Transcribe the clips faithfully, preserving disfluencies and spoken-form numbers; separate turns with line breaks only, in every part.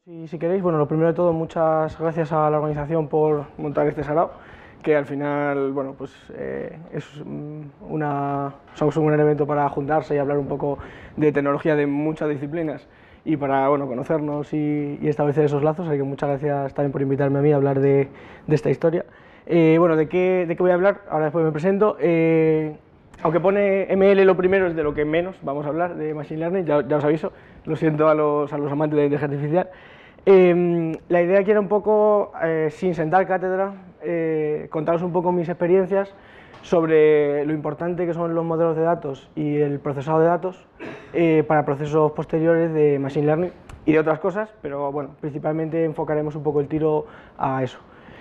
Si, si queréis, bueno, lo primero de todo, muchas gracias a la organización por montar este sarao, que al final, bueno, pues eh, es una, somos un gran evento para juntarse y hablar un poco de tecnología de muchas disciplinas y para, bueno, conocernos y, y establecer esos lazos, así que muchas gracias también por invitarme a mí a hablar de, de esta historia. Eh, bueno, ¿de qué, ¿de qué voy a hablar? Ahora después me presento. Eh, aunque pone M L lo primero, es de lo que menos vamos a hablar, de Machine Learning, ya, ya os aviso, lo siento a los, a los amantes de la inteligencia artificial. Eh, la idea aquí era un poco, eh, sin sentar cátedra, eh, contaros un poco mis experiencias sobre lo importante que son los modelos de datos y el procesado de datos eh, para procesos posteriores de Machine Learning y de otras cosas, pero bueno, principalmente enfocaremos un poco el tiro a eso.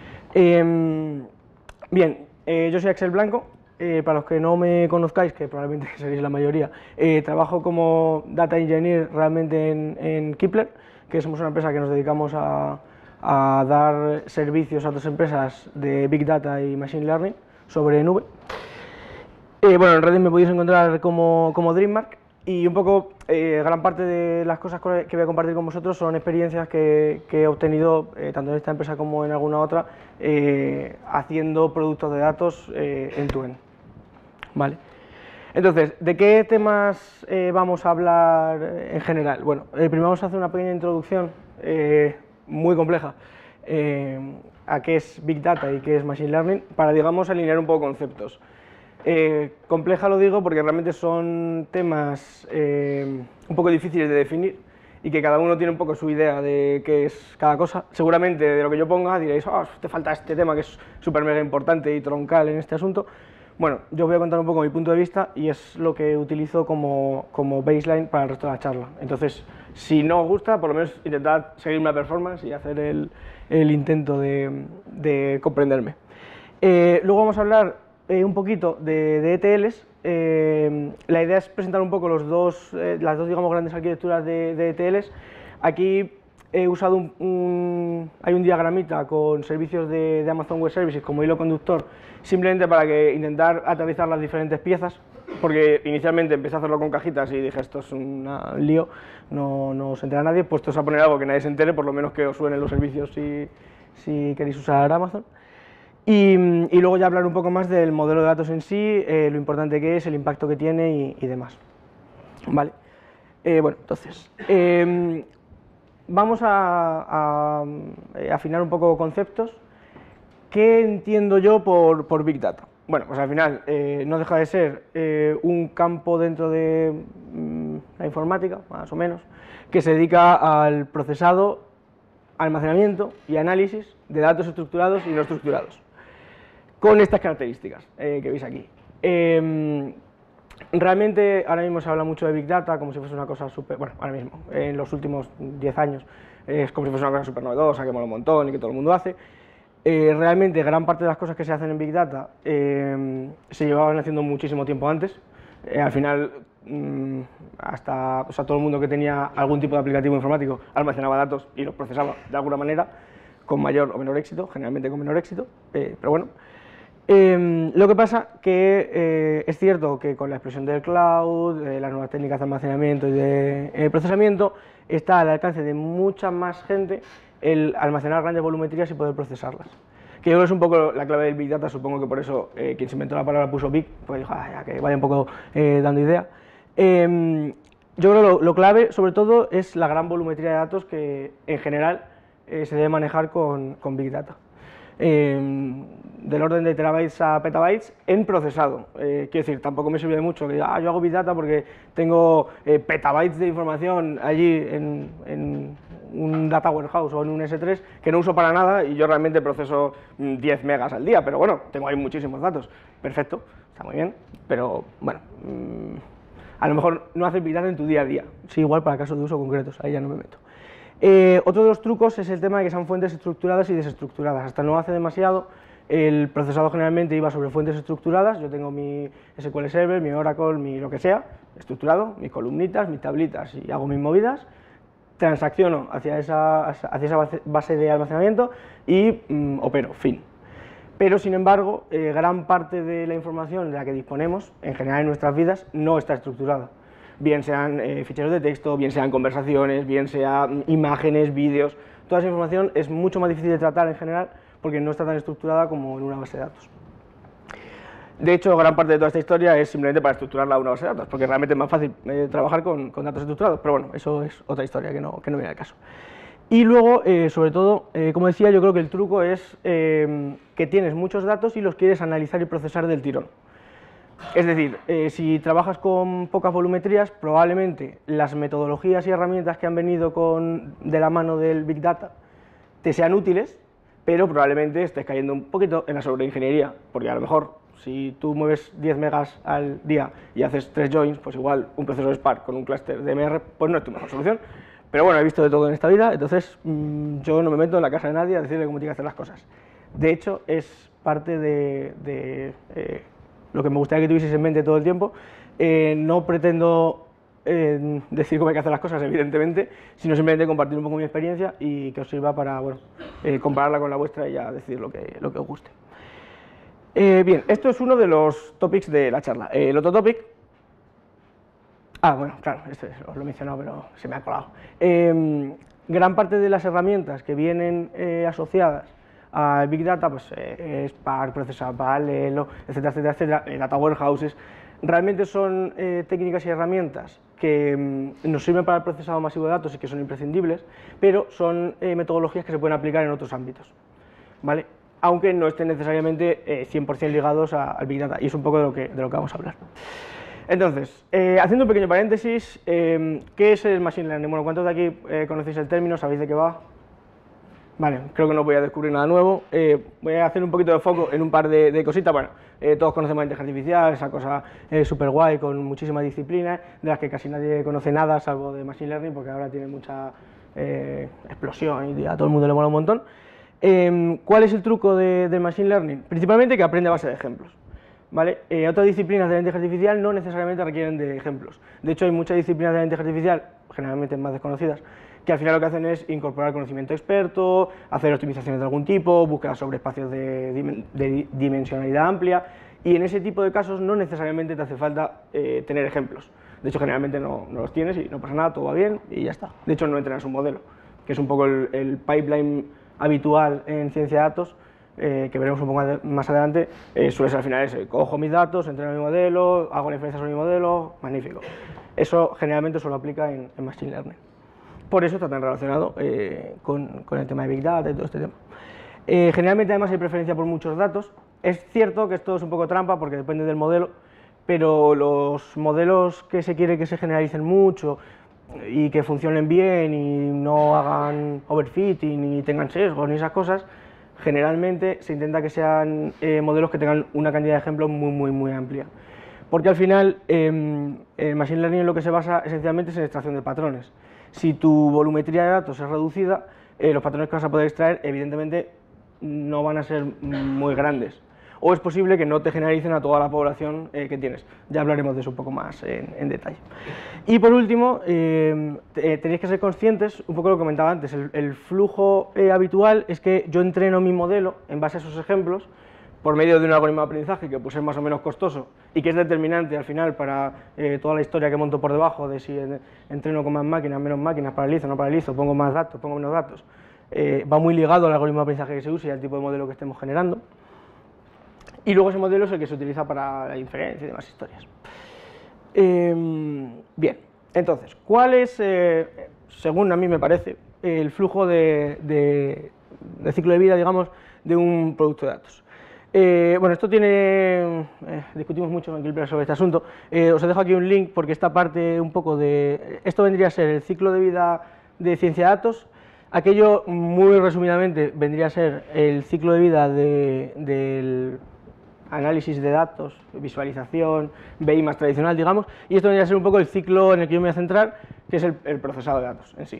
Eh, bien, eh, yo soy Axel Blanco. Eh, para los que no me conozcáis, que probablemente seréis la mayoría, eh, trabajo como Data Engineer realmente en, en Kepler, que somos una empresa que nos dedicamos a, a dar servicios a otras empresas de Big Data y Machine Learning sobre nube. Eh, bueno, en redes me podéis encontrar como, como DreamMark y un poco eh, gran parte de las cosas que voy a compartir con vosotros son experiencias que, que he obtenido eh, tanto en esta empresa como en alguna otra eh, haciendo productos de datos eh, end-to-end. Vale. Entonces, ¿de qué temas eh, vamos a hablar en general? Bueno, eh, primero vamos a hacer una pequeña introducción eh, muy compleja eh, a qué es Big Data y qué es Machine Learning para, digamos, alinear un poco conceptos. Eh, compleja lo digo porque realmente son temas eh, un poco difíciles de definir y que cada uno tiene un poco su idea de qué es cada cosa. Seguramente de lo que yo ponga diréis, oh, te falta este tema que es súper mega importante y troncal en este asunto. Bueno, yo voy a contar un poco mi punto de vista y es lo que utilizo como, como baseline para el resto de la charla. Entonces, si no os gusta, por lo menos intentad seguirme la performance y hacer el, el intento de, de comprenderme. Eh, luego vamos a hablar eh, un poquito de, de E T Ls. Eh, la idea es presentar un poco los dos, eh, las dos, digamos, grandes arquitecturas de, de E T Ls. Aquí he usado un, un, hay un diagramita con servicios de, de Amazon Web Services como hilo conductor, simplemente para que intentar aterrizar las diferentes piezas, porque inicialmente empecé a hacerlo con cajitas y dije esto es un lío, no, no se entera nadie, puestos a poner algo que nadie se entere, por lo menos que os suenen los servicios si, si queréis usar Amazon. Y, y luego ya hablar un poco más del modelo de datos en sí, eh, lo importante que es, el impacto que tiene y, y demás. Vale, eh, bueno, entonces, eh, vamos a, a, a afinar un poco conceptos. ¿Qué entiendo yo por, por Big Data? Bueno, pues al final eh, no deja de ser eh, un campo dentro de mmm, la informática, más o menos, que se dedica al procesado, almacenamiento y análisis de datos estructurados y no estructurados, con estas características eh, que veis aquí. Eh, realmente ahora mismo se habla mucho de Big Data como si fuese una cosa súper, bueno, ahora mismo, en los últimos diez años, es como si fuese una cosa súper novedosa, que mola un montón y que todo el mundo hace. Eh, realmente gran parte de las cosas que se hacen en Big Data eh, se llevaban haciendo muchísimo tiempo antes. Eh, al final, mmm, hasta o sea, todo el mundo que tenía algún tipo de aplicativo informático almacenaba datos y los procesaba de alguna manera, con mayor o menor éxito, generalmente con menor éxito, eh, pero bueno. Eh, lo que pasa que eh, es cierto que con la explosión del cloud, eh, las nuevas técnicas de almacenamiento y de eh, procesamiento, está al alcance de mucha más gente el almacenar grandes volumetrías y poder procesarlas. Que yo creo que es un poco la clave del Big Data, supongo que por eso eh, quien se inventó la palabra puso Big, pues dijo, ah, ya que vaya un poco eh, dando idea. Eh, yo creo que lo, lo clave, sobre todo, es la gran volumetría de datos que en general eh, se debe manejar con, con Big Data. Eh, del orden de terabytes a petabytes en procesado. Eh, quiero decir, tampoco me sirve de mucho que ah, yo hago Big Data porque tengo eh, petabytes de información allí en, en un data warehouse o en un ese tres que no uso para nada y yo realmente proceso diez megas al día, pero bueno, tengo ahí muchísimos datos. Perfecto, está muy bien, pero bueno, mmm, a lo mejor no haces Big Data en tu día a día. Sí, igual para casos de uso concretos, ahí ya no me meto. Eh, otro de los trucos es el tema de que sean fuentes estructuradas y desestructuradas. Hasta no hace demasiado, el procesado generalmente iba sobre fuentes estructuradas. Yo tengo mi ese cu ele Server, mi Oracle, mi lo que sea, estructurado, mis columnitas, mis tablitas y hago mis movidas. Transacciono hacia esa, hacia esa base de almacenamiento y mmm, opero, fin. Pero, sin embargo, eh, gran parte de la información de la que disponemos, en general en nuestras vidas, no está estructurada. bien sean eh, ficheros de texto, bien sean conversaciones, bien sean imágenes, vídeos. Toda esa información es mucho más difícil de tratar en general porque no está tan estructurada como en una base de datos. De hecho, gran parte de toda esta historia es simplemente para estructurarla a una base de datos, porque realmente es más fácil eh, trabajar con, con datos estructurados, pero bueno, eso es otra historia que no, que no viene al caso. Y luego, eh, sobre todo, eh, como decía, yo creo que el truco es eh, que tienes muchos datos y los quieres analizar y procesar del tirón. Es decir, eh, si trabajas con pocas volumetrías, probablemente las metodologías y herramientas que han venido con, de la mano del Big Data te sean útiles, pero probablemente estés cayendo un poquito en la sobreingeniería, porque a lo mejor si tú mueves diez megas al día y haces tres joins, pues igual un procesador Spark con un clúster de M R pues no es tu mejor solución. Pero bueno, he visto de todo en esta vida, entonces mmm, yo no me meto en la casa de nadie a decirle cómo tiene que hacer las cosas. De hecho, es parte de, de eh, lo que me gustaría que tuvieseis en mente todo el tiempo. Eh, no pretendo eh, decir cómo hay que hacer las cosas, evidentemente, sino simplemente compartir un poco mi experiencia y que os sirva para bueno, eh, compararla con la vuestra y ya decir lo que, lo que os guste. Eh, bien, esto es uno de los topics de la charla. Eh, el otro topic... Ah, bueno, claro, esto es, os lo he mencionado, pero se me ha colado. Eh, gran parte de las herramientas que vienen eh, asociadas a Big Data, pues eh, Spark, Processor Paralelo, etcétera, etcétera, etcétera, eh, Data Warehouses, realmente son eh, técnicas y herramientas que mm, nos sirven para el procesado masivo de datos y que son imprescindibles, pero son eh, metodologías que se pueden aplicar en otros ámbitos, ¿vale? Aunque no estén necesariamente eh, cien por cien ligados a, al Big Data, y es un poco de lo que, de lo que vamos a hablar. Entonces, eh, haciendo un pequeño paréntesis, eh, ¿qué es el Machine Learning? Bueno, ¿cuántos de aquí eh, conocéis el término? ¿Sabéis de qué va? Vale, creo que no voy a descubrir nada nuevo. Eh, voy a hacer un poquito de foco en un par de, de cositas. Bueno, eh, todos conocemos la inteligencia artificial, esa cosa eh, súper guay, con muchísimas disciplinas, de las que casi nadie conoce nada, salvo de Machine Learning, porque ahora tiene mucha eh, explosión y a todo el mundo le mola un montón. Eh, ¿Cuál es el truco de, del Machine Learning? Principalmente que aprende a base de ejemplos. ¿Vale? Eh, otras disciplinas de la inteligencia artificial no necesariamente requieren de ejemplos. De hecho, hay muchas disciplinas de la inteligencia artificial, generalmente más desconocidas, que al final lo que hacen es incorporar conocimiento experto, hacer optimizaciones de algún tipo, búsqueda sobre espacios de, dim de dimensionalidad amplia, y en ese tipo de casos no necesariamente te hace falta eh, tener ejemplos. De hecho, generalmente no, no los tienes y no pasa nada, todo va bien y ya está. De hecho, no entrenas un modelo, que es un poco el, el pipeline habitual en ciencia de datos, Eh, que veremos un poco más adelante, eh, suele ser al final ese, cojo mis datos, entreno mi modelo, hago la inferencia sobre mi modelo, magnífico. Eso generalmente solo aplica en, en Machine Learning. Por eso está tan relacionado eh, con, con el tema de Big Data y todo este tema. Eh, generalmente además hay preferencia por muchos datos. Es cierto que esto es un poco trampa porque depende del modelo, pero los modelos que se quiere que se generalicen mucho y que funcionen bien y no hagan overfitting ni tengan sesgos ni esas cosas, generalmente se intenta que sean eh, modelos que tengan una cantidad de ejemplos muy, muy, muy amplia. Porque al final, eh, el Machine Learning en lo que se basa esencialmente es en extracción de patrones. Si tu volumetría de datos es reducida, eh, los patrones que vas a poder extraer, evidentemente, no van a ser muy grandes. O es posible que no te generalicen a toda la población eh, que tienes. Ya hablaremos de eso un poco más en, en detalle. Y por último, eh, tenéis que ser conscientes, un poco lo que comentaba antes, el, el flujo eh, habitual es que yo entreno mi modelo en base a esos ejemplos por medio de un algoritmo de aprendizaje que pues, es más o menos costoso y que es determinante al final para eh, toda la historia que monto por debajo de si entreno con más máquinas, menos máquinas, paralizo, no paralizo, pongo más datos, pongo menos datos. Eh, va muy ligado al algoritmo de aprendizaje que se use y al tipo de modelo que estemos generando. Y luego ese modelo es el que se utiliza para la inferencia y demás historias. Eh, bien, entonces, ¿cuál es, eh, según a mí me parece, el flujo de, de, de ciclo de vida, digamos, de un producto de datos? Eh, bueno, esto tiene, eh, discutimos mucho en Clipper sobre este asunto, eh, os dejo aquí un link porque esta parte un poco de, esto vendría a ser el ciclo de vida de ciencia de datos, aquello muy resumidamente vendría a ser el ciclo de vida de, del análisis de datos, visualización, B I más tradicional, digamos, y esto vendría a ser un poco el ciclo en el que yo me voy a centrar, que es el, el procesado de datos en sí.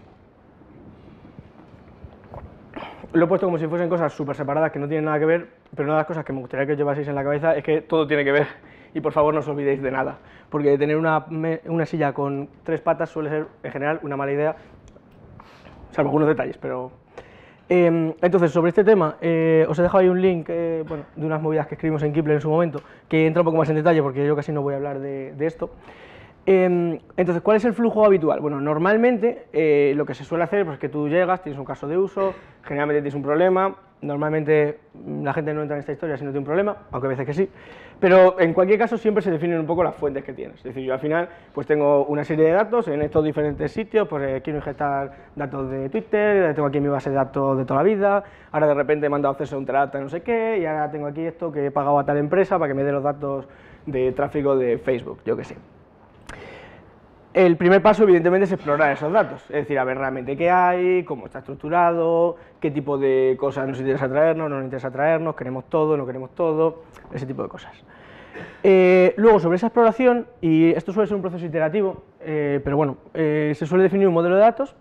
Lo he puesto como si fuesen cosas súper separadas que no tienen nada que ver, pero una de las cosas que me gustaría que os llevaseis en la cabeza es que todo tiene que ver, y por favor no os olvidéis de nada, porque tener una, una silla con tres patas suele ser, en general, una mala idea, salvo algunos detalles, pero... Eh, entonces, sobre este tema, eh, os he dejado ahí un link eh, bueno, de unas movidas que escribimos en Kipler en su momento, que entra un poco más en detalle, porque yo casi no voy a hablar de, de esto. Eh, entonces, ¿cuál es el flujo habitual? Bueno, normalmente eh, lo que se suele hacer pues, es que tú llegas, tienes un caso de uso, generalmente tienes un problema, normalmente la gente no entra en esta historia si no tiene un problema, aunque a veces que sí, pero en cualquier caso siempre se definen un poco las fuentes que tienes. Es decir, yo al final pues tengo una serie de datos en estos diferentes sitios, pues eh, quiero ingestar datos de Twitter, tengo aquí mi base de datos de toda la vida, ahora de repente he mandado acceso a un terata no sé qué, y ahora tengo aquí esto que he pagado a tal empresa para que me dé los datos de tráfico de Facebook, yo qué sé. El primer paso, evidentemente, es explorar esos datos, es decir, a ver realmente qué hay, cómo está estructurado, qué tipo de cosas nos interesa traernos, no nos interesa traernos, queremos todo, no queremos todo, ese tipo de cosas. Eh, luego, sobre esa exploración, y esto suele ser un proceso iterativo, eh, pero bueno, eh, se suele definir un modelo de datos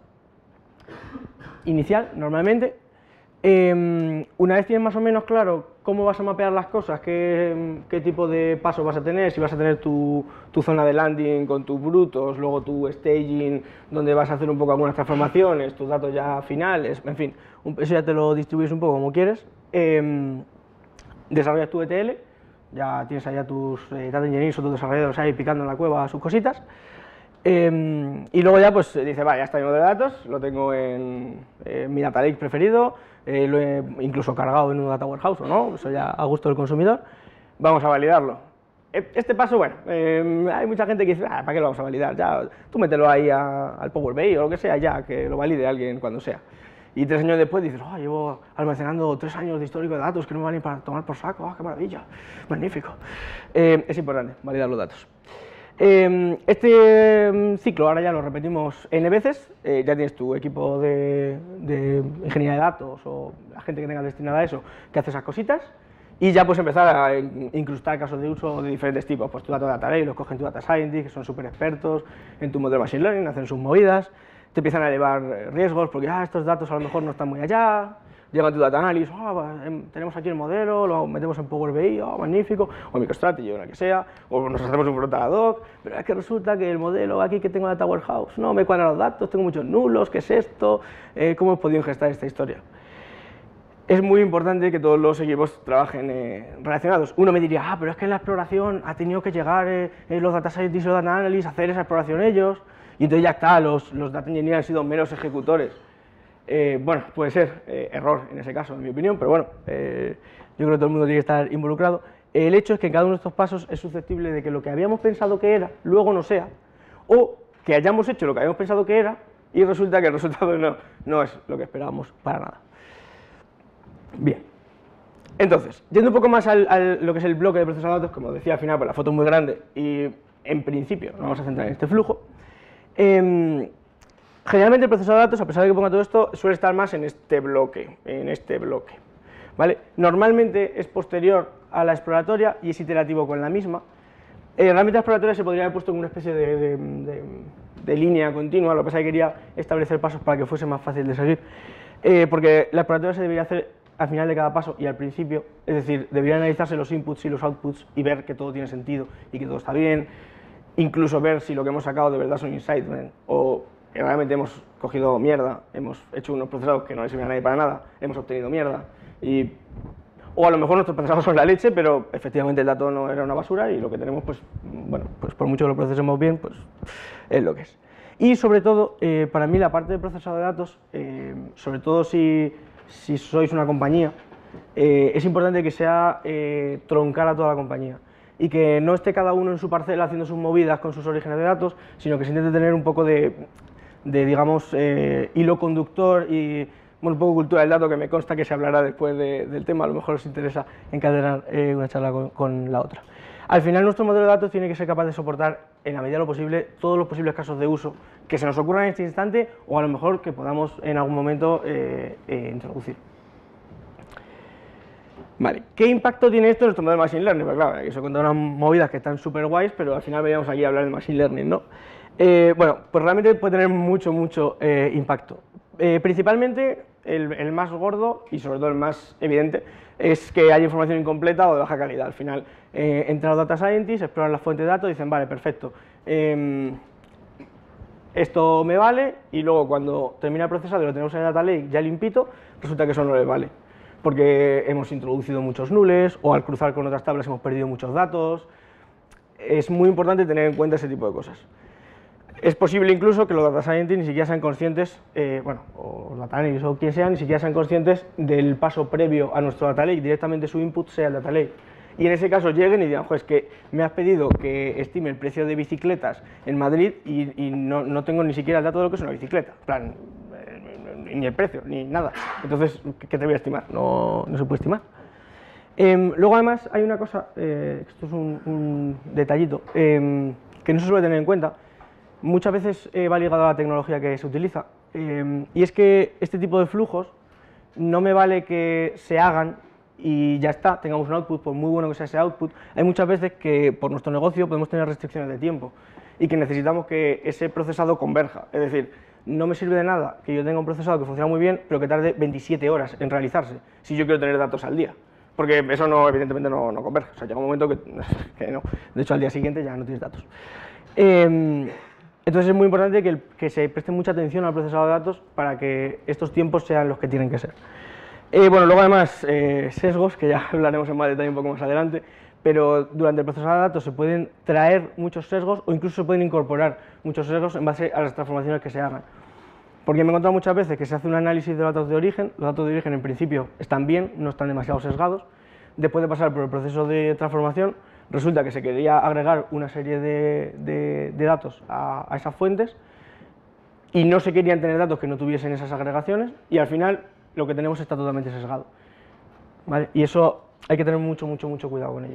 inicial, normalmente. Eh, una vez tienes más o menos claro cómo vas a mapear las cosas, qué, qué tipo de pasos vas a tener, si vas a tener tu, tu zona de landing con tus brutos, luego tu staging, donde vas a hacer un poco algunas transformaciones, tus datos ya finales, en fin, eso ya te lo distribuyes un poco como quieres. Eh, desarrollas tu E T L, ya tienes allá tus eh, data engineers o tus desarrolladores ahí picando en la cueva sus cositas. Eh, y luego ya pues dice, vale, ya está mi modelo de datos, lo tengo en, en mi data lake preferido, eh, lo he incluso cargado en un data warehouse o no, eso ya a gusto del consumidor, vamos a validarlo. Este paso, bueno, eh, hay mucha gente que dice, ah, ¿para qué lo vamos a validar? Ya, tú mételo ahí a, al Power B I o lo que sea, ya, que lo valide alguien cuando sea. Y tres años después dices, oh, llevo almacenando tres años de histórico de datos que no me van a ir para tomar por saco, oh, qué maravilla, magnífico. Eh, es importante validar los datos. Eh, este ciclo ahora ya lo repetimos N veces, eh, ya tienes tu equipo de, de ingeniería de datos o la gente que tenga destinada a eso que hace esas cositas y ya puedes empezar a incrustar casos de uso de diferentes tipos, pues tu dato de data lake los cogen tu data scientist, que son súper expertos en tu modelo de machine learning, hacen sus movidas, te empiezan a elevar riesgos porque ah, estos datos a lo mejor no están muy allá. Llega tu data analysis, oh, tenemos aquí el modelo, lo metemos en Power B I, oh, magnífico, o MicroStrategy o la que sea, o nos hacemos un frontal ad hoc, pero es que resulta que el modelo aquí que tengo en Data Warehouse no me cuadran los datos, tengo muchos nulos, ¿qué es esto? Eh, ¿Cómo he podido ingestar esta historia? Es muy importante que todos los equipos trabajen eh, relacionados. Uno me diría, ah, pero es que en la exploración ha tenido que llegar eh, los data scientists y los data analysts a hacer esa exploración ellos, y entonces ya está, los, los data engineers han sido meros ejecutores. Eh, bueno, puede ser eh, error en ese caso, en mi opinión, pero bueno, eh, yo creo que todo el mundo tiene que estar involucrado. El hecho es que en cada uno de estos pasos es susceptible de que lo que habíamos pensado que era, luego no sea, o que hayamos hecho lo que habíamos pensado que era y resulta que el resultado no, no es lo que esperábamos para nada. Bien, entonces, yendo un poco más al, al lo que es el bloque de proceso de datos, como decía al final, pues la foto es muy grande y en principio nos vamos a centrar en este flujo. Eh, Generalmente el proceso de datos, a pesar de que ponga todo esto, suele estar más en este bloque, en este bloque, ¿vale? Normalmente es posterior a la exploratoria y es iterativo con la misma. Eh, realmente la exploratoria se podría haber puesto en una especie de, de, de, de línea continua, lo que pasa es que quería establecer pasos para que fuese más fácil de seguir, eh, porque la exploratoria se debería hacer al final de cada paso y al principio, es decir, deberían analizarse los inputs y los outputs y ver que todo tiene sentido y que todo está bien, incluso ver si lo que hemos sacado de verdad son insights o realmente hemos cogido mierda, hemos hecho unos procesados que no le sirven a nadie para nada, hemos obtenido mierda, y, o a lo mejor nuestros procesados son la leche, pero efectivamente el dato no era una basura y lo que tenemos, pues, bueno, pues por mucho que lo procesemos bien, pues es lo que es. Y sobre todo, eh, para mí la parte de procesado de datos, eh, sobre todo si, si sois una compañía, eh, es importante que sea eh, troncar a toda la compañía y que no esté cada uno en su parcela haciendo sus movidas con sus orígenes de datos, sino que se intente tener un poco de de, digamos, eh, hilo conductor y bueno, un poco cultura del dato, que me consta que se hablará después de, del tema, a lo mejor os interesa encadenar eh, una charla con, con la otra. Al final nuestro modelo de datos tiene que ser capaz de soportar, en la medida de lo posible, todos los posibles casos de uso que se nos ocurran en este instante o a lo mejor que podamos en algún momento eh, eh, introducir. Vale, ¿qué impacto tiene esto en nuestro modelo de Machine Learning? Pues claro, eso cuenta unas movidas que están súper guays, pero al final veníamos aquí a hablar de Machine Learning, ¿no? Eh, bueno, pues realmente puede tener mucho, mucho eh, impacto. Eh, principalmente, el, el más gordo y sobre todo el más evidente es que hay información incompleta o de baja calidad. Al final, eh, entran los data scientists, exploran la fuente de datos y dicen, vale, perfecto, eh, esto me vale, y luego cuando termina el procesado y lo tenemos en el data lake ya limpito, resulta que eso no les vale, porque hemos introducido muchos nules o al cruzar con otras tablas hemos perdido muchos datos. es muy importante tener en cuenta ese tipo de cosas. Es posible incluso que los data scientists ni siquiera sean conscientes, eh, bueno, o data analysts o quien sea, ni siquiera sean conscientes del paso previo a nuestro data lake, directamente su input sea el data lake. Y en ese caso lleguen y digan, pues es que me has pedido que estime el precio de bicicletas en Madrid y, y no, no tengo ni siquiera el dato de lo que es una bicicleta, en plan, eh, ni el precio, ni nada. Entonces, ¿qué te voy a estimar? No, no se puede estimar. Eh, luego además hay una cosa, eh, esto es un, un detallito, eh, que no se suele tener en cuenta. Muchas veces eh, va ligado a la tecnología que se utiliza, eh, y es que este tipo de flujos no me vale que se hagan y ya está, tengamos un output, por muy bueno que sea ese output. Hay muchas veces que por nuestro negocio podemos tener restricciones de tiempo y que necesitamos que ese procesado converja, es decir, no me sirve de nada que yo tenga un procesado que funciona muy bien, pero que tarde veintisiete horas en realizarse, si yo quiero tener datos al día, porque eso no, evidentemente no, no converge, o sea, llega un momento que, que no, de hecho al día siguiente ya no tienes datos. Eh, Entonces es muy importante que, el, que se preste mucha atención al procesado de datos para que estos tiempos sean los que tienen que ser. Eh, bueno, luego además eh, sesgos, que ya hablaremos en más detalle un poco más adelante, pero durante el procesado de datos se pueden traer muchos sesgos o incluso se pueden incorporar muchos sesgos en base a las transformaciones que se hagan. Porque me he encontrado muchas veces que se hace un análisis de los datos de origen, los datos de origen en principio están bien, no están demasiado sesgados, después de pasar por el proceso de transformación, resulta que se quería agregar una serie de, de, de datos a, a esas fuentes y no se querían tener datos que no tuviesen esas agregaciones y al final lo que tenemos está totalmente sesgado, ¿vale? Y eso hay que tener mucho, mucho, mucho cuidado con ello.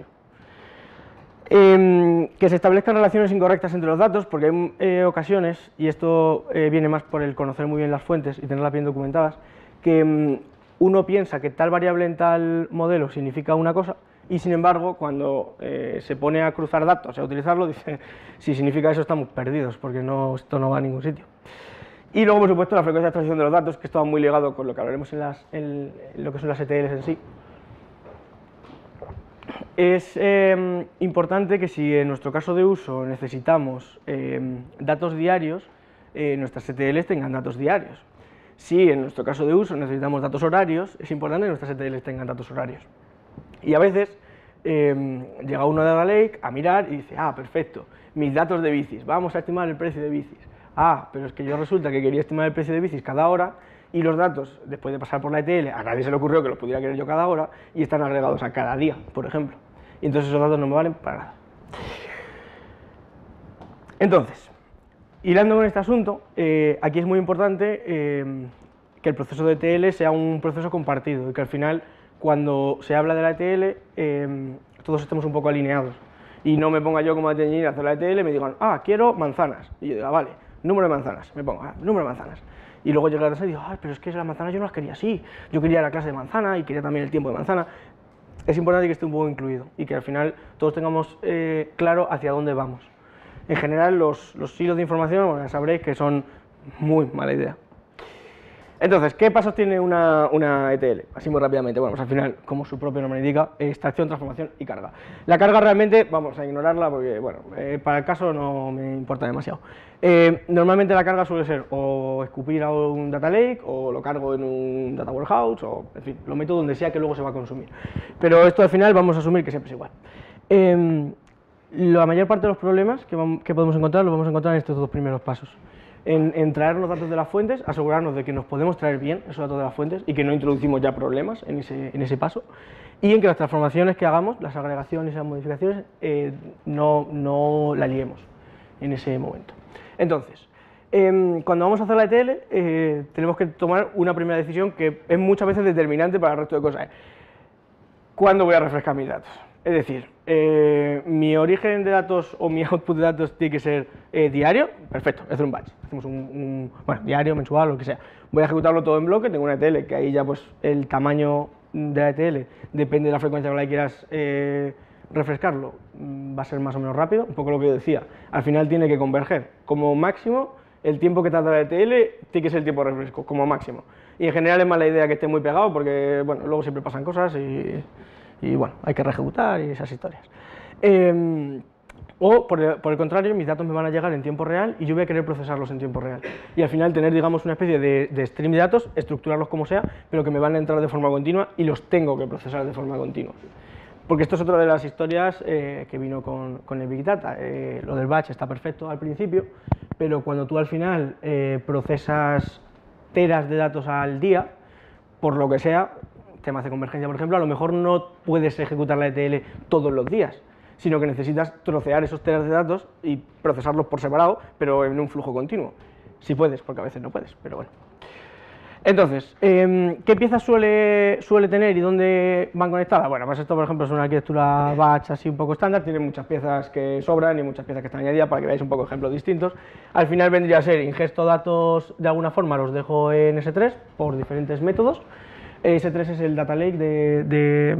Eh, que se establezcan relaciones incorrectas entre los datos, porque hay eh, ocasiones, y esto eh, viene más por el conocer muy bien las fuentes y tenerlas bien documentadas, que um, uno piensa que tal variable en tal modelo significa una cosa, y sin embargo, cuando eh, se pone a cruzar datos, a utilizarlo, dice, si significa eso estamos perdidos, porque no, esto no va a ningún sitio. Y luego, por supuesto, la frecuencia de extracción de los datos, que esto va muy ligado con lo que hablaremos en, las, en, en lo que son las E T Ls en sí. Es eh, importante que si en nuestro caso de uso necesitamos eh, datos diarios, eh, nuestras E T Ls tengan datos diarios. Si en nuestro caso de uso necesitamos datos horarios, es importante que nuestras E T Ls tengan datos horarios. Y a veces eh, llega uno de Data Lake a mirar y dice, ah, perfecto, mis datos de bicis, vamos a estimar el precio de bicis. Ah, pero es que yo resulta que quería estimar el precio de bicis cada hora y los datos, después de pasar por la E T L, a nadie se le ocurrió que los pudiera querer yo cada hora y están agregados a cada día, por ejemplo. Y entonces esos datos no me valen para nada. Entonces, hilando con este asunto, eh, aquí es muy importante eh, que el proceso de E T L sea un proceso compartido y que al final, cuando se habla de la E T L, eh, todos estemos un poco alineados y no me ponga yo como data engineer a hacer la E T L y me digan, ah, quiero manzanas, y yo digo, ah, vale, número de manzanas, me pongo, ah, número de manzanas, y luego llega la clase y digo, ah, pero es que las manzanas yo no las quería así, yo quería la clase de manzana y quería también el tiempo de manzana. Es importante que esté un poco incluido y que al final todos tengamos eh, claro hacia dónde vamos. En general, los, los hilos de información, bueno, ya sabréis que son muy mala idea. Entonces, ¿qué pasos tiene una, una E T L? Así muy rápidamente, bueno, pues al final, como su propio nombre indica, extracción, transformación y carga. La carga realmente, vamos a ignorarla porque, bueno, eh, para el caso no me importa demasiado. Eh, normalmente la carga suele ser o escupir a un data lake, o lo cargo en un data warehouse, o, en fin, lo meto donde sea que luego se va a consumir. Pero esto al final vamos a asumir que siempre es igual. Eh, la mayor parte de los problemas que, vamos, que podemos encontrar los vamos a encontrar en estos dos primeros pasos. En, en traer los datos de las fuentes, asegurarnos de que nos podemos traer bien esos datos de las fuentes y que no introducimos ya problemas en ese, en ese paso, y en que las transformaciones que hagamos, las agregaciones y las modificaciones, eh, no, no la liemos en ese momento. Entonces, eh, cuando vamos a hacer la E T L, eh, tenemos que tomar una primera decisión que es muchas veces determinante para el resto de cosas. ¿Cuándo voy a refrescar mis datos? Es decir, eh, mi origen de datos o mi output de datos tiene que ser eh, diario, perfecto, hacer un batch, hacemos un, un, bueno, diario, mensual, lo que sea. Voy a ejecutarlo todo en bloque, tengo una E T L que ahí ya pues el tamaño de la E T L depende de la frecuencia con la que quieras eh, refrescarlo, va a ser más o menos rápido, un poco lo que yo decía, al final tiene que converger, como máximo el tiempo que tarda la E T L tiene que ser el tiempo de refresco, como máximo. Y en general es mala idea que esté muy pegado porque, bueno, luego siempre pasan cosas y... y bueno, hay que reejecutar y esas historias. Eh, o, por el, por el contrario, mis datos me van a llegar en tiempo real y yo voy a querer procesarlos en tiempo real. Y al final tener, digamos, una especie de, de stream de datos, estructurarlos como sea, pero que me van a entrar de forma continua y los tengo que procesar de forma continua. Porque esto es otra de las historias eh, que vino con, con el Big Data. Eh, lo del batch está perfecto al principio, pero cuando tú al final eh, procesas teras de datos al día, por lo que sea, temas de convergencia, por ejemplo, a lo mejor no puedes ejecutar la E T L todos los días, sino que necesitas trocear esos teras de datos y procesarlos por separado, pero en un flujo continuo. Si puedes, porque a veces no puedes, pero bueno. Entonces, eh, ¿qué piezas suele, suele tener y dónde van conectadas? Bueno, pues esto, por ejemplo, es una arquitectura batch así un poco estándar, tiene muchas piezas que sobran y muchas piezas que están añadidas para que veáis un poco ejemplos distintos. Al final vendría a ser, ingesto datos de alguna forma, los dejo en ese tres por diferentes métodos. ese tres es el Data Lake de, de,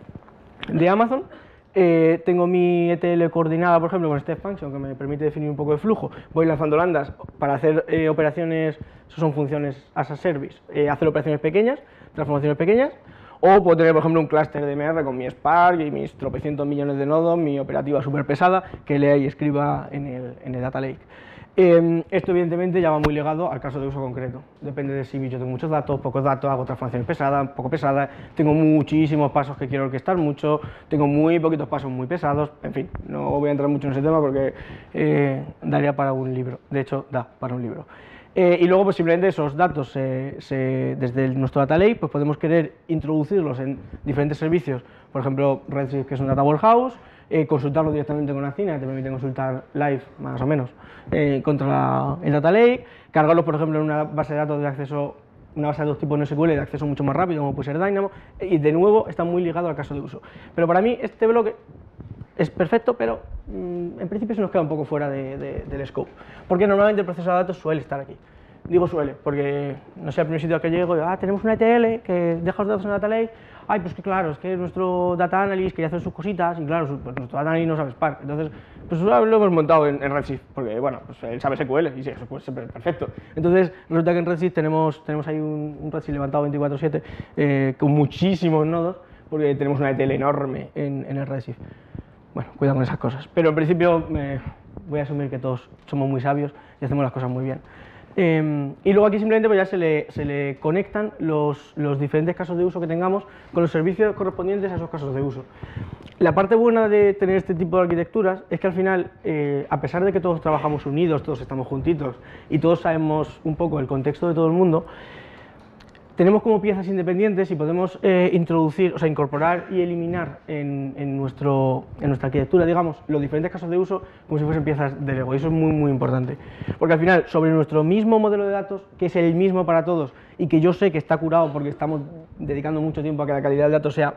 de Amazon. Eh, tengo mi E T L coordinada, por ejemplo, con Step Function, que me permite definir un poco de flujo. Voy lanzando lambdas para hacer eh, operaciones, eso son funciones as a service, eh, hacer operaciones pequeñas, transformaciones pequeñas, o puedo tener, por ejemplo, un clúster de M R con mi Spark y mis tropecientos millones de nodos, mi operativa súper pesada, que lea y escriba en el, en el Data Lake. Eh, esto evidentemente ya va muy ligado al caso de uso concreto, depende de si yo tengo muchos datos, pocos datos, hago transformaciones pesadas, poco pesadas, tengo muchísimos pasos que quiero orquestar mucho, tengo muy poquitos pasos muy pesados, en fin, no voy a entrar mucho en ese tema porque eh, daría para un libro, de hecho da para un libro. Eh, y luego pues simplemente esos datos eh, se, desde el, nuestro Data Lake pues podemos querer introducirlos en diferentes servicios, por ejemplo Redshift, que es un Data Warehouse, eh, consultarlo directamente con Athena, te permite consultar live más o menos eh, contra la, el Data Lake, cargarlos por ejemplo en una base de datos de acceso, una base de datos tipo NoSQL de acceso mucho más rápido como puede ser Dynamo, y de nuevo está muy ligado al caso de uso. Pero para mí este bloque es perfecto, pero mmm, en principio se nos queda un poco fuera de, de, del scope, porque normalmente el proceso de datos suele estar aquí. Digo suele, porque no sé, al primer sitio al que llego, ah, tenemos una E T L que deja los datos en el Data Lake, ay, pues que claro, es que nuestro Data Analyst quería hacer sus cositas, y claro, pues nuestro Data Analyst no sabe Spark, entonces, pues lo hemos montado en, en Redshift, porque bueno, pues él sabe S Q L, y sí, eso pues perfecto. Entonces, resulta que en Redshift tenemos, tenemos ahí un, un Redshift levantado veinticuatro siete, eh, con muchísimos nodos, porque tenemos una E T L enorme en, en el Redshift. Bueno, cuidado con esas cosas, pero en principio eh, voy a asumir que todos somos muy sabios y hacemos las cosas muy bien. Eh, y luego aquí simplemente pues ya se le, se le conectan los, los diferentes casos de uso que tengamos con los servicios correspondientes a esos casos de uso. La parte buena de tener este tipo de arquitecturas es que al final, eh, a pesar de que todos trabajamos unidos, todos estamos juntitos y todos sabemos un poco el contexto de todo el mundo, tenemos como piezas independientes y podemos eh, introducir, o sea, incorporar y eliminar en, en, nuestro, en nuestra arquitectura, digamos, los diferentes casos de uso como si fuesen piezas de Lego, y eso es muy, muy importante. Porque al final, sobre nuestro mismo modelo de datos, que es el mismo para todos y que yo sé que está curado porque estamos dedicando mucho tiempo a que la calidad del dato sea,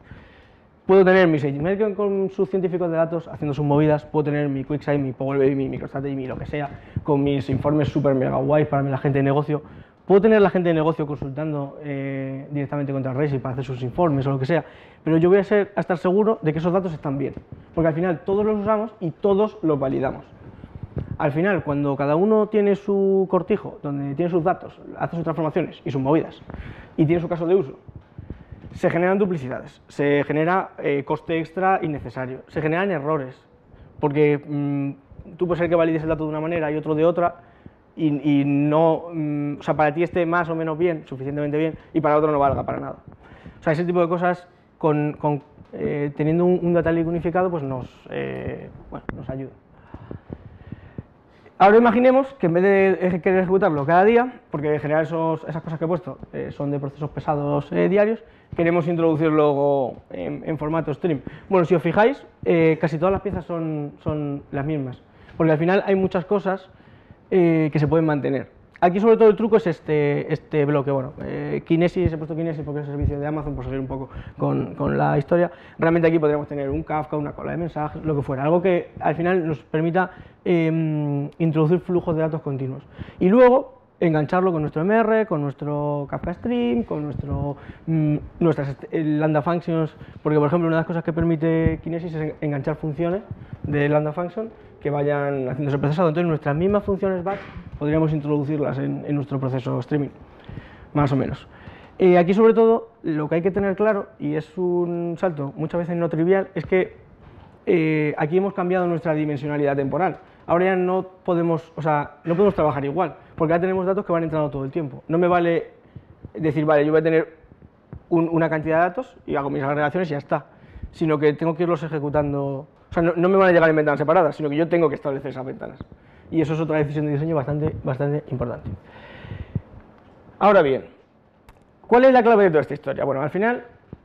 puedo tener mi SageMaker con sus científicos de datos haciendo sus movidas, puedo tener mi QuickSight, mi Power B I, mi MicroStrategy, mi lo que sea, con mis informes super mega guays para la gente de negocio. Puedo tener la gente de negocio consultando eh, directamente contra Redshift para hacer sus informes o lo que sea, pero yo voy a, ser, a estar seguro de que esos datos están bien, porque al final todos los usamos y todos los validamos. Al final, cuando cada uno tiene su cortijo, donde tiene sus datos, hace sus transformaciones y sus movidas, y tiene su caso de uso, se generan duplicidades, se genera eh, coste extra innecesario, se generan errores, porque mmm, tú puedes ser que valides el dato de una manera y otro de otra, Y, y no, o sea, para ti esté más o menos bien, suficientemente bien, y para otro no valga para nada. O sea, ese tipo de cosas, con, con, eh, teniendo un, un Data Lake unificado, pues nos, eh, bueno, nos ayuda. Ahora imaginemos que en vez de querer ejecutarlo cada día, porque en general esos, esas cosas que he puesto eh, son de procesos pesados eh, diarios, queremos introducirlo en, en formato stream. Bueno, si os fijáis, eh, casi todas las piezas son, son las mismas, porque al final hay muchas cosas Eh, que se pueden mantener. Aquí sobre todo el truco es este, este bloque, bueno, eh, Kinesis, he puesto Kinesis porque es el servicio de Amazon, por seguir un poco con, con la historia. Realmente aquí podríamos tener un Kafka, una cola de mensajes, lo que fuera, algo que al final nos permita eh, introducir flujos de datos continuos. Y luego engancharlo con nuestro M R, con nuestro Kafka Stream, con nuestro, mmm, nuestras Lambda Functions, porque por ejemplo una de las cosas que permite Kinesis es enganchar funciones de Lambda Function que vayan haciéndose procesado. Entonces nuestras mismas funciones batch podríamos introducirlas en, en nuestro proceso streaming, más o menos. Eh, aquí sobre todo lo que hay que tener claro, y es un salto muchas veces no trivial, es que eh, aquí hemos cambiado nuestra dimensionalidad temporal. Ahora ya no podemos, o sea, no podemos trabajar igual, porque ahora tenemos datos que van entrando todo el tiempo. No me vale decir, vale, yo voy a tener un, una cantidad de datos y hago mis agregaciones y ya está. sino que tengo que irlos ejecutando, o sea, no, no me van a llegar en ventanas separadas, sino que yo tengo que establecer esas ventanas. Y eso es otra decisión de diseño bastante, bastante importante. Ahora bien, ¿cuál es la clave de toda esta historia? Bueno, al final,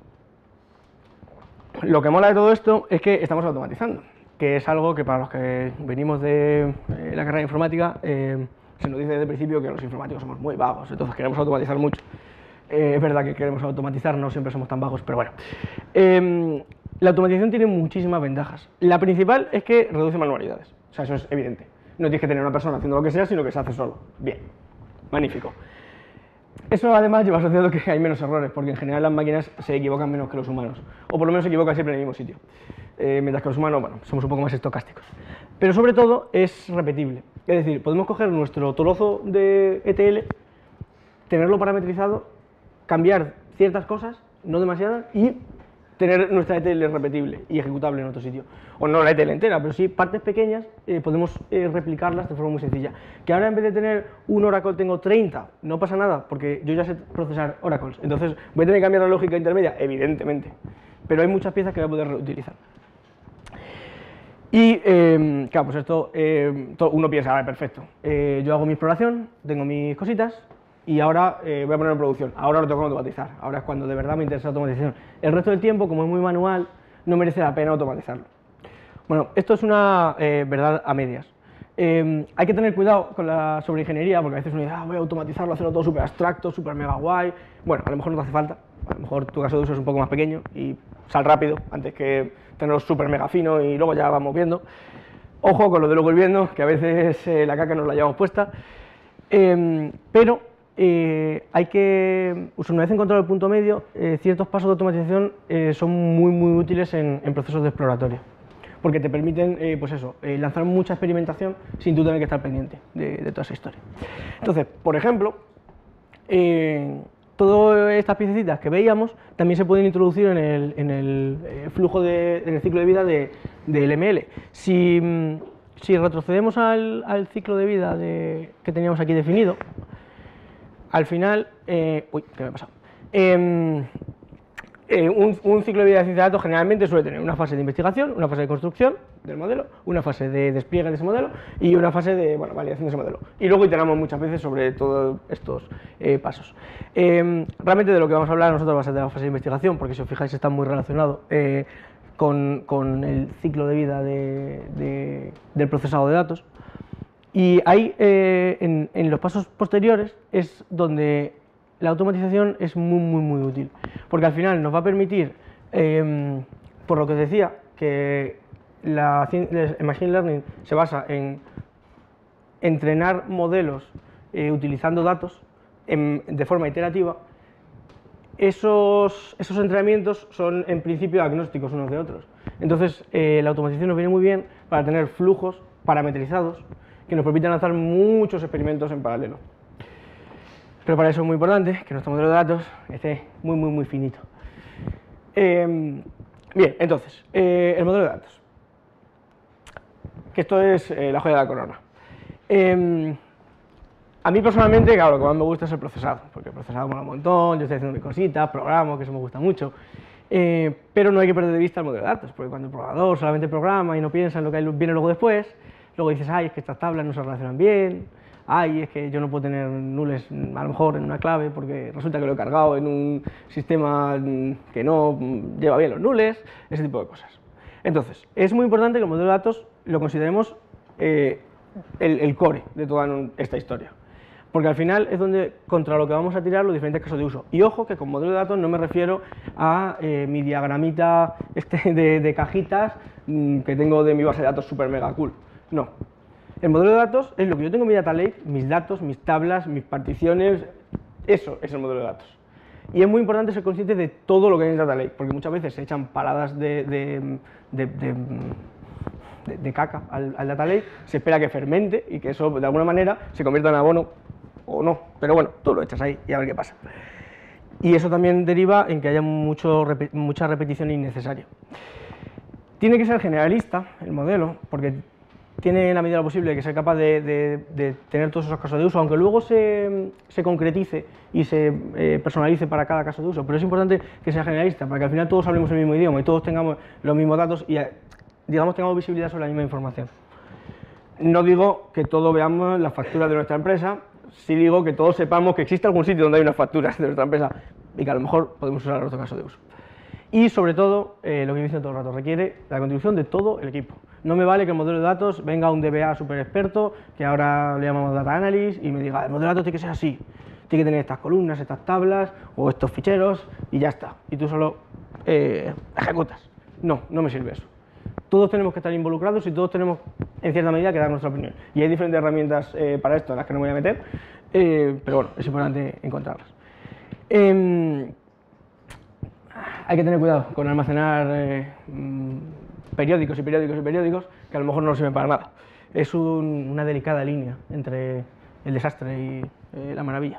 lo que mola de todo esto es que estamos automatizando, que es algo que para los que venimos de eh, la carrera de informática, eh, se nos dice desde el principio que los informáticos somos muy vagos, entonces queremos automatizar mucho. Eh, es verdad que queremos automatizar, no siempre somos tan vagos, pero bueno. Eh, la automatización tiene muchísimas ventajas. La principal es que reduce manualidades, o sea, eso es evidente. No tienes que tener una persona haciendo lo que sea, sino que se hace solo. Bien, magnífico. Eso además lleva asociado que hay menos errores, porque en general las máquinas se equivocan menos que los humanos, o por lo menos se equivocan siempre en el mismo sitio. Eh, mientras que los humanos, bueno, somos un poco más estocásticos. Pero sobre todo es repetible. Es decir, podemos coger nuestro trozo de E T L, tenerlo parametrizado, cambiar ciertas cosas, no demasiadas, y tener nuestra E T L repetible y ejecutable en otro sitio. O no la E T L entera, pero sí partes pequeñas, eh, podemos eh, replicarlas de forma muy sencilla. Que ahora en vez de tener un Oracle tengo treinta, no pasa nada, porque yo ya sé procesar Oracles. Entonces, ¿voy a tener que cambiar la lógica intermedia? Evidentemente. Pero hay muchas piezas que voy a poder reutilizar. Y, eh, claro, pues esto, eh, uno piensa, vale, perfecto, eh, yo hago mi exploración, tengo mis cositas, y ahora eh, voy a poner en producción, ahora lo tengo que automatizar, ahora es cuando de verdad me interesa la automatización. El resto del tiempo, como es muy manual, no merece la pena automatizarlo. Bueno, esto es una eh, verdad a medias. Eh, hay que tener cuidado con la sobreingeniería, porque a veces uno dice, ah, voy a automatizarlo, hacerlo todo súper abstracto, súper mega guay. Bueno, a lo mejor no te hace falta, a lo mejor tu caso de uso es un poco más pequeño y sal rápido, antes que tenerlo súper mega fino y luego ya vamos viendo. Ojo con lo de luego ir viendo, que a veces eh, la caca nos la llevamos puesta. Eh, pero eh, hay que, una vez encontrado el punto medio, eh, ciertos pasos de automatización eh, son muy muy útiles en, en procesos de exploratorio, porque te permiten, eh, pues eso, eh, lanzar mucha experimentación sin tú tener que estar pendiente de, de toda esa historia. Entonces, por ejemplo, eh, todas estas piececitas que veíamos también se pueden introducir en el, en el eh, flujo, de, en el ciclo de vida de, del M L. Si, si retrocedemos al, al ciclo de vida de, que teníamos aquí definido, al final, eh, uy, ¿qué me ha pasado? Eh, eh, un, un ciclo de vida de ciencia de datos generalmente suele tener una fase de investigación, una fase de construcción del modelo, una fase de despliegue de ese modelo y una fase de, bueno, validación de ese modelo. Y luego iteramos muchas veces sobre todos estos eh, pasos. Eh, realmente de lo que vamos a hablar nosotros va a ser de la fase de investigación, porque si os fijáis está muy relacionado eh, con, con el ciclo de vida de, de, del procesado de datos. Y ahí, eh, en, en los pasos posteriores, es donde la automatización es muy, muy, muy útil, porque al final nos va a permitir, eh, por lo que os decía, que la, el Machine Learning se basa en entrenar modelos eh, utilizando datos en, de forma iterativa. Esos, esos entrenamientos son en principio agnósticos unos de otros, entonces eh, la automatización nos viene muy bien para tener flujos parametrizados que nos permiten lanzar muchos experimentos en paralelo. Pero para eso es muy importante que nuestro modelo de datos esté muy, muy, muy finito. Eh, bien, entonces, eh, el modelo de datos. Que esto es eh, la joya de la corona. Eh, a mí personalmente, claro, lo que más me gusta es el procesado, porque el procesado mola un montón, yo estoy haciendo mis cositas, programo, que eso me gusta mucho. Eh, pero no hay que perder de vista el modelo de datos, porque cuando el programador solamente programa y no piensa en lo que viene luego después, luego dices, ay, es que estas tablas no se relacionan bien, ay, es que yo no puedo tener nules a lo mejor en una clave porque resulta que lo he cargado en un sistema que no lleva bien los nules, ese tipo de cosas. Entonces, es muy importante que el modelo de datos lo consideremos eh, el, el core de toda esta historia, porque al final es donde contra lo que vamos a tirar los diferentes casos de uso. Y ojo que con modelo de datos no me refiero a eh, mi diagramita este de, de cajitas mmm, que tengo de mi base de datos super mega cool. No, el modelo de datos es lo que yo tengo en mi data lake, mis datos, mis tablas, mis particiones, eso es el modelo de datos. Y es muy importante ser consciente de todo lo que hay en data lake, porque muchas veces se echan paradas de, de, de, de, de, de caca al, al data lake, se espera que fermente y que eso de alguna manera se convierta en abono o no, pero bueno, tú lo echas ahí y a ver qué pasa. Y eso también deriva en que haya mucho, mucha repetición innecesaria. Tiene que ser generalista el modelo, porque tiene en la medida de lo posible que ser capaz de, de, de tener todos esos casos de uso, aunque luego se, se concretice y se eh, personalice para cada caso de uso, pero es importante que sea generalista, para que al final todos hablemos el mismo idioma y todos tengamos los mismos datos y, digamos, tengamos visibilidad sobre la misma información. No digo que todos veamos las facturas de nuestra empresa, sí digo que todos sepamos que existe algún sitio donde hay unas facturas de nuestra empresa y que a lo mejor podemos usar otro caso de uso. Y sobre todo, eh, lo que he dicho todo el rato, requiere la contribución de todo el equipo. No me vale que el modelo de datos venga un D B A súper experto, que ahora le llamamos Data Analyst, y me diga, el modelo de datos tiene que ser así, tiene que tener estas columnas, estas tablas, o estos ficheros, y ya está. Y tú solo eh, ejecutas. No, no me sirve eso. Todos tenemos que estar involucrados y todos tenemos, en cierta medida, que dar nuestra opinión. Y hay diferentes herramientas eh, para esto, en las que no me voy a meter, eh, pero bueno, es importante encontrarlas. Eh, Hay que tener cuidado con almacenar eh, periódicos y periódicos y periódicos que a lo mejor no sirven para nada. Es un, una delicada línea entre el desastre y eh, la maravilla.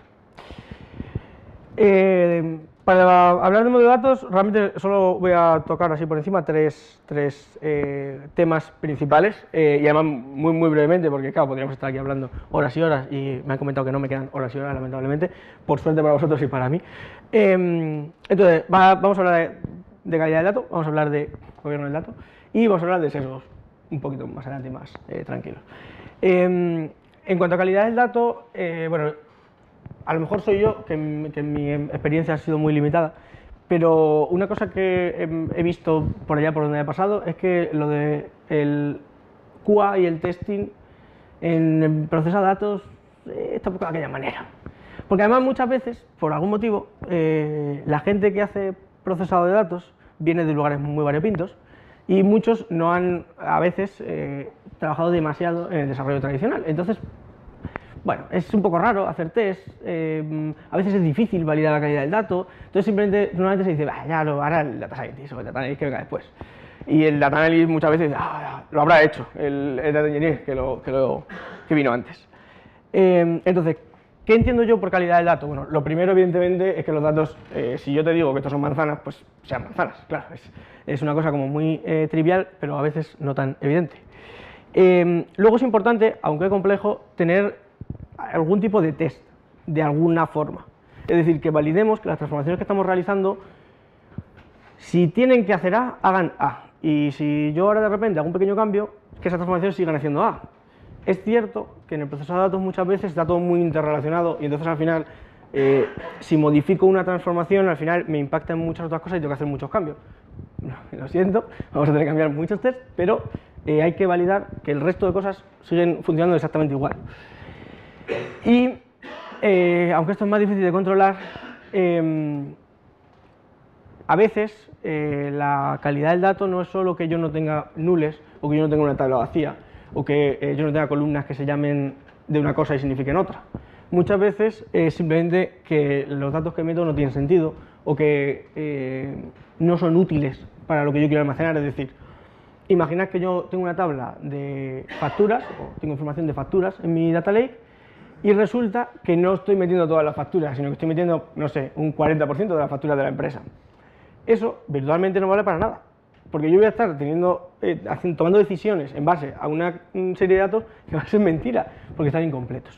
Eh, para hablar de modelo de datos, realmente solo voy a tocar así por encima tres, tres eh, temas principales eh, y además muy muy brevemente, porque claro, podríamos estar aquí hablando horas y horas y me han comentado que no me quedan horas y horas, lamentablemente, por suerte para vosotros y para mí. Eh, entonces, va, vamos a hablar de, de calidad del dato, vamos a hablar de gobierno del dato y vamos a hablar de sesgos, un poquito más adelante y más eh, tranquilos. Eh, en cuanto a calidad del dato, eh, bueno, a lo mejor soy yo, que, que mi experiencia ha sido muy limitada, pero una cosa que he, he visto por allá por donde he pasado es que lo de el Q A y el testing en el proceso de datos eh, está un poco de aquella manera. Porque además muchas veces, por algún motivo, eh, la gente que hace procesado de datos viene de lugares muy variopintos y muchos no han, a veces, eh, trabajado demasiado en el desarrollo tradicional. Entonces, bueno, es un poco raro hacer test, eh, a veces es difícil validar la calidad del dato, entonces simplemente normalmente se dice, bah, ya lo hará el data scientist o el data analyst que venga después. Y el data analyst muchas veces dice, ah, lo habrá hecho el, el data engineer que, lo, que, lo, que vino antes. Eh, entonces, ¿qué entiendo yo por calidad del dato? Bueno, lo primero evidentemente es que los datos, eh, si yo te digo que estos son manzanas, pues sean manzanas, claro, es, es una cosa como muy eh, trivial, pero a veces no tan evidente. Eh, luego es importante, aunque complejo, tener algún tipo de test, de alguna forma. Es decir, que validemos que las transformaciones que estamos realizando, si tienen que hacer A, hagan A. Y si yo ahora de repente hago un pequeño cambio, que esas transformaciones sigan haciendo A. Es cierto que en el proceso de datos muchas veces está todo muy interrelacionado y entonces al final, eh, si modifico una transformación, al final me impacta en muchas otras cosas y tengo que hacer muchos cambios. No, lo siento, vamos a tener que cambiar muchos tests, pero eh, hay que validar que el resto de cosas siguen funcionando exactamente igual. Y, eh, aunque esto es más difícil de controlar, eh, a veces eh, la calidad del dato no es solo que yo no tenga nules o que yo no tenga una tabla vacía o que eh, yo no tenga columnas que se llamen de una cosa y signifiquen otra. Muchas veces es eh, simplemente que los datos que meto no tienen sentido o que eh, no son útiles para lo que yo quiero almacenar. Es decir, imaginad que yo tengo una tabla de facturas o tengo información de facturas en mi data lake y resulta que no estoy metiendo todas las facturas, sino que estoy metiendo, no sé, un cuarenta por ciento de las facturas de la empresa. Eso virtualmente no vale para nada, porque yo voy a estar teniendo, eh, haciendo, tomando decisiones en base a una serie de datos que va a ser mentira, porque están incompletos.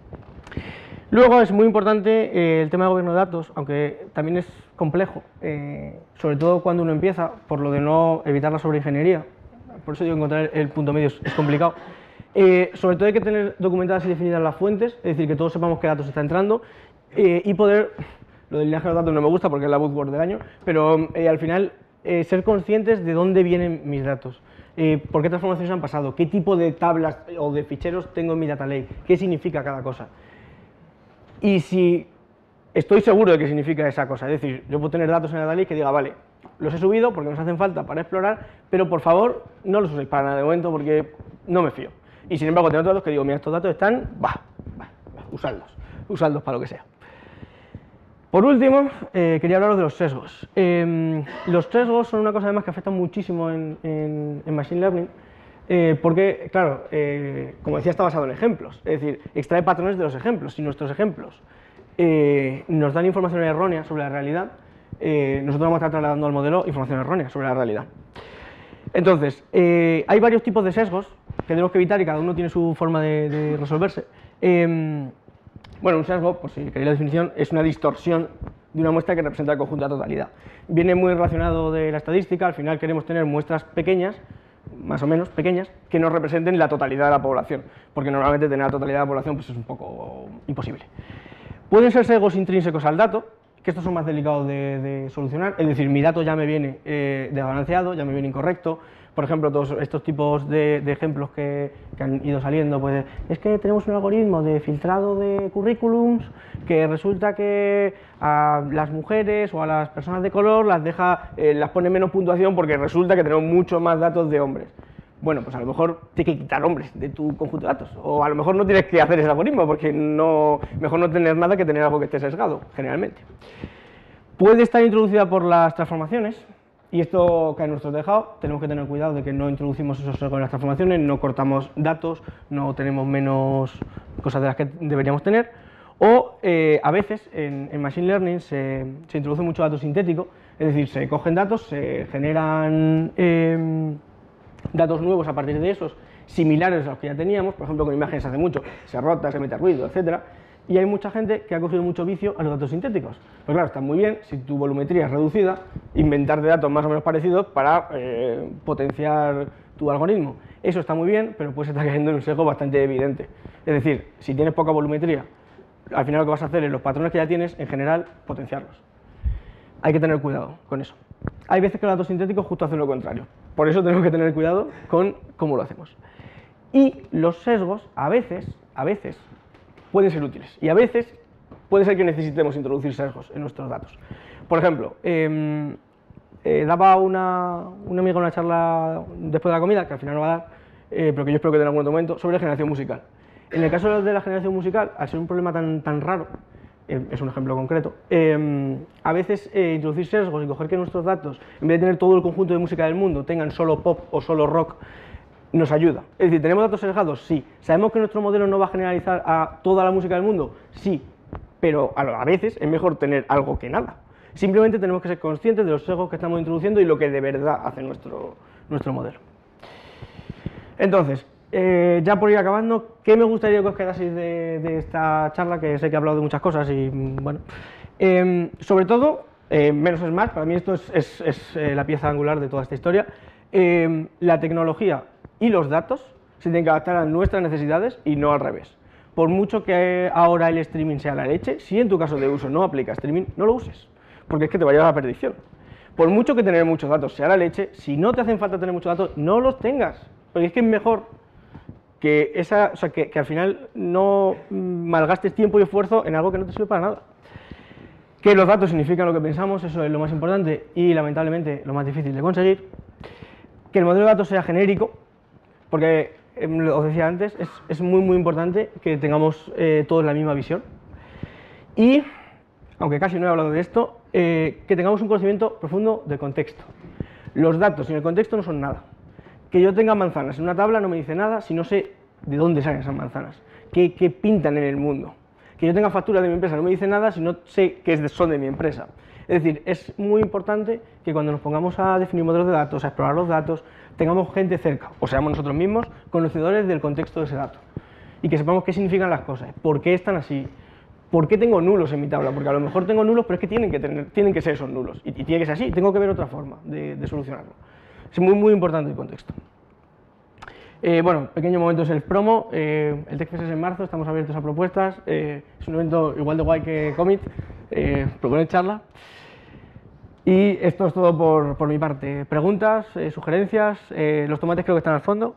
Luego es muy importante eh, el tema de gobierno de datos, aunque también es complejo, eh, sobre todo cuando uno empieza, por lo de no evitar la sobreingeniería. Por eso digo, encontrar el punto medio es, es complicado. Eh, sobre todo hay que tener documentadas y definidas las fuentes, es decir, que todos sepamos qué datos está entrando eh, y poder, lo del linaje de los datos no me gusta porque es la buzzword del año, pero eh, al final eh, ser conscientes de dónde vienen mis datos, eh, por qué transformaciones han pasado, qué tipo de tablas o de ficheros tengo en mi data lake, qué significa cada cosa. Y si estoy seguro de qué significa esa cosa, es decir, yo puedo tener datos en la data lake que diga, vale, los he subido porque nos hacen falta para explorar, pero por favor no los uséis para nada de momento porque no me fío. Y sin embargo tengo otros datos que digo, mira, estos datos están, bah, bah, bah, usadlos, usadlos para lo que sea. Por último, eh, quería hablaros de los sesgos. Eh, los sesgos son una cosa además que afecta muchísimo en, en, en Machine Learning, eh, porque, claro, eh, como decía, está basado en ejemplos, es decir, extrae patrones de los ejemplos. Si nuestros ejemplos eh, nos dan información errónea sobre la realidad, eh, nosotros vamos a estar trasladando al modelo información errónea sobre la realidad. Entonces, eh, hay varios tipos de sesgos que tenemos que evitar y cada uno tiene su forma de, de resolverse. Eh, bueno, un sesgo, por si queréis la definición, es una distorsión de una muestra que representa el conjunto de la totalidad. Viene muy relacionado de la estadística, al final queremos tener muestras pequeñas, más o menos pequeñas, que nos representen la totalidad de la población, porque normalmente tener la totalidad de la población pues, es un poco imposible. Pueden ser sesgos intrínsecos al dato, que estos son más delicados de, de solucionar, es decir, mi dato ya me viene eh, desbalanceado, ya me viene incorrecto. Por ejemplo, todos estos tipos de, de ejemplos que, que han ido saliendo, pues es que tenemos un algoritmo de filtrado de currículums que resulta que a las mujeres o a las personas de color las deja, eh, las pone menos puntuación porque resulta que tenemos muchos más datos de hombres. Bueno, pues a lo mejor tienes que quitar hombres de tu conjunto de datos, o a lo mejor no tienes que hacer ese algoritmo, porque no, mejor no tener nada que tener algo que esté sesgado, generalmente. Puede estar introducida por las transformaciones, y esto cae en nuestro tejado, tenemos que tener cuidado de que no introducimos esos sesgos en las transformaciones, no cortamos datos, no tenemos menos cosas de las que deberíamos tener, o eh, a veces en, en Machine Learning se, se introduce mucho dato sintético, es decir, se cogen datos, se generan eh, datos nuevos a partir de esos, similares a los que ya teníamos, por ejemplo con imágenes hace mucho, se rota, se mete ruido, etcétera. Y hay mucha gente que ha cogido mucho vicio a los datos sintéticos. Pues claro, está muy bien, si tu volumetría es reducida, inventarte datos más o menos parecidos para eh, potenciar tu algoritmo. Eso está muy bien, pero puedes estar cayendo en un sesgo bastante evidente. Es decir, si tienes poca volumetría, al final lo que vas a hacer es los patrones que ya tienes, en general, potenciarlos. Hay que tener cuidado con eso. Hay veces que los datos sintéticos justo hacen lo contrario. Por eso tenemos que tener cuidado con cómo lo hacemos. Y los sesgos, a veces, a veces, pueden ser útiles. Y a veces puede ser que necesitemos introducir sesgos en nuestros datos. Por ejemplo, eh, eh, daba una, una amiga una charla después de la comida, que al final no va a dar, eh, pero que yo espero que tenga en algún momento, sobre generación musical. En el caso de la generación musical, al ser un problema tan, tan raro, eh, es un ejemplo concreto, eh, a veces eh, introducir sesgos y coger que nuestros datos, en vez de tener todo el conjunto de música del mundo, tengan solo pop o solo rock, nos ayuda. Es decir, ¿tenemos datos sesgados? Sí. ¿Sabemos que nuestro modelo no va a generalizar a toda la música del mundo? Sí. Pero a veces es mejor tener algo que nada. Simplemente tenemos que ser conscientes de los sesgos que estamos introduciendo y lo que de verdad hace nuestro, nuestro modelo. Entonces, eh, ya por ir acabando, ¿qué me gustaría que os quedaseis de, de esta charla? Que sé que he hablado de muchas cosas y, bueno, eh, sobre todo, eh, menos es más, para mí esto es, es, es eh, la pieza angular de toda esta historia. Eh, la tecnología y los datos se tienen que adaptar a nuestras necesidades y no al revés. Por mucho que ahora el streaming sea la leche, si en tu caso de uso no aplica streaming, no lo uses, porque es que te va a llevar a la perdición. Por mucho que tener muchos datos sea la leche, si no te hacen falta tener muchos datos, no los tengas, porque es que es mejor que, esa, o sea, que, que al final no malgastes tiempo y esfuerzo en algo que no te sirve para nada. Que los datos significan lo que pensamos, eso es lo más importante y lamentablemente lo más difícil de conseguir. Que el modelo de datos sea genérico, porque, eh, os decía antes, es, es muy muy importante que tengamos eh, todos la misma visión. Y, aunque casi no he hablado de esto, eh, que tengamos un conocimiento profundo del contexto. Los datos sin el contexto no son nada. Que yo tenga manzanas en una tabla no me dice nada si no sé de dónde salen esas manzanas, qué, qué pintan en el mundo. Que yo tenga facturas de mi empresa no me dice nada si no sé qué son de mi empresa. Es decir, es muy importante que cuando nos pongamos a definir modelos de datos, a explorar los datos, tengamos gente cerca, o seamos nosotros mismos, conocedores del contexto de ese dato. Y que sepamos qué significan las cosas, por qué están así, por qué tengo nulos en mi tabla, porque a lo mejor tengo nulos, pero es que tienen que, tener, tienen que ser esos nulos, y, y tiene que ser así, tengo que ver otra forma de, de solucionarlo. Es muy, muy importante el contexto. Eh, bueno, pequeño momento es el promo, eh, el TechFest es en marzo, estamos abiertos a propuestas, eh, es un evento igual de guay que Commit, eh, proponer charla. Y esto es todo por, por mi parte. Preguntas, eh, sugerencias, eh, los tomates creo que están al fondo.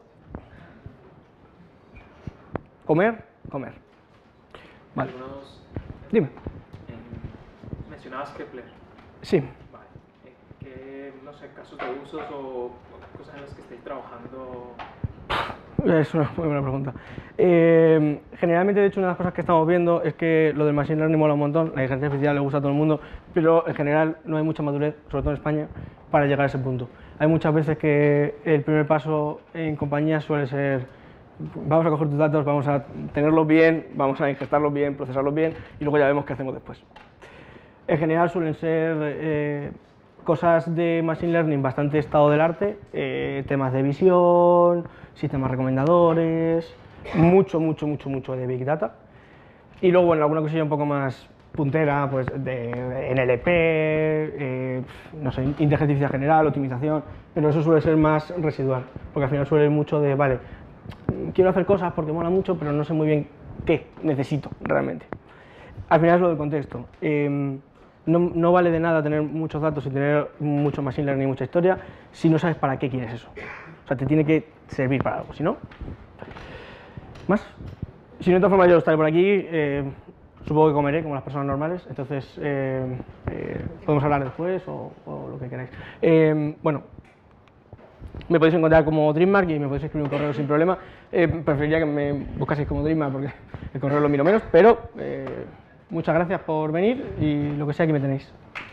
¿Comer? Comer. Vale.
Algunos,
Dime.
En, mencionabas Kepler.
Sí.
Vale. ¿Qué, no sé, casos de usos o cosas en las que estéis trabajando?
Es una muy buena pregunta. Eh, generalmente, de hecho, una de las cosas que estamos viendo es que lo del Machine Learning mola un montón, la inteligencia artificial le gusta a todo el mundo, pero en general no hay mucha madurez, sobre todo en España, para llegar a ese punto. Hay muchas veces que el primer paso en compañías suele ser: vamos a coger tus datos, vamos a tenerlos bien, vamos a ingestarlos bien, procesarlos bien y luego ya vemos qué hacemos después. En general suelen ser eh, cosas de Machine Learning bastante estado del arte, eh, temas de visión, sistemas recomendadores, mucho, mucho, mucho, mucho de Big Data. Y luego, bueno, alguna cosilla un poco más puntera, pues de N L P, eh, no sé, inteligencia artificial general, optimización, pero eso suele ser más residual, porque al final suele ir mucho de, vale, quiero hacer cosas porque mola mucho, pero no sé muy bien qué necesito realmente. Al final es lo del contexto. Eh, no, no vale de nada tener muchos datos y tener mucho machine learning y mucha historia si no sabes para qué quieres eso. O sea, te tiene que servir para algo, si no. ¿Más? Si no, de todas formas yo estaré por aquí, eh, supongo que comeré como las personas normales, entonces eh, eh, podemos hablar después o, o lo que queráis. Eh, bueno, me podéis encontrar como Dreammark y me podéis escribir un correo sin problema. Eh, preferiría que me buscaseis como Dreammark porque el correo lo miro menos, pero eh, muchas gracias por venir y lo que sea, aquí me tenéis.